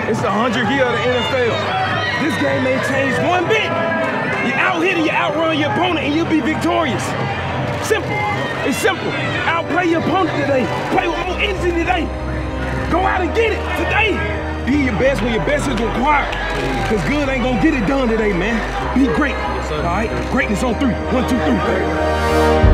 It's the 100 year of the NFL. This game ain't changed one bit. You out-hit and you outrun your opponent and you'll be victorious. Simple. It's simple. Outplay your opponent today. Play with more energy today. Go out and get it today. Be your best when your best is required. Because good ain't gonna get it done today, man. Be great. Yes, all right? Greatness on 3. 1, 2, 3.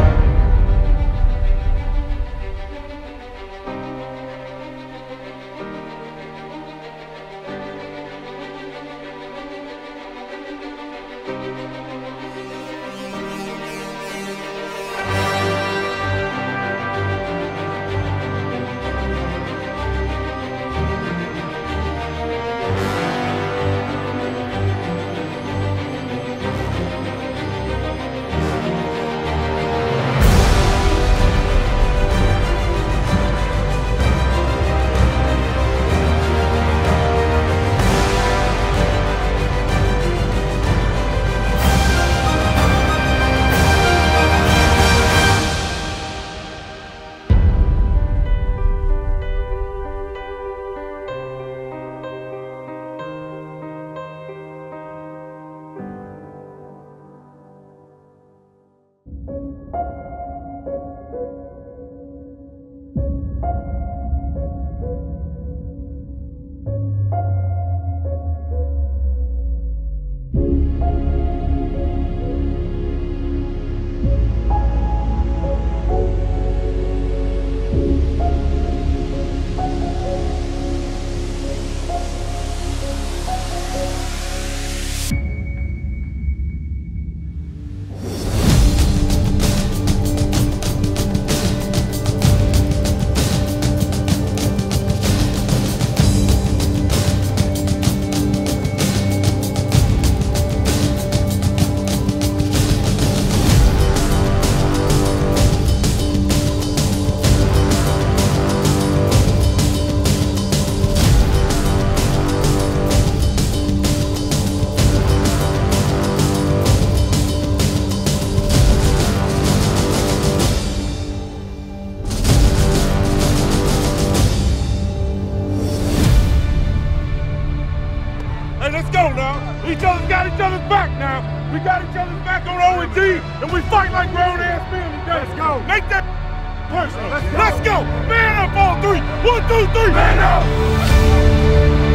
Hey, let's go now. Each other's got each other's back now. We got each other's back on O&D, and we fight like grown-ass men today. Let's go. Make that personal. Let's go. Man up on 3. 1, 2, 3. Man up.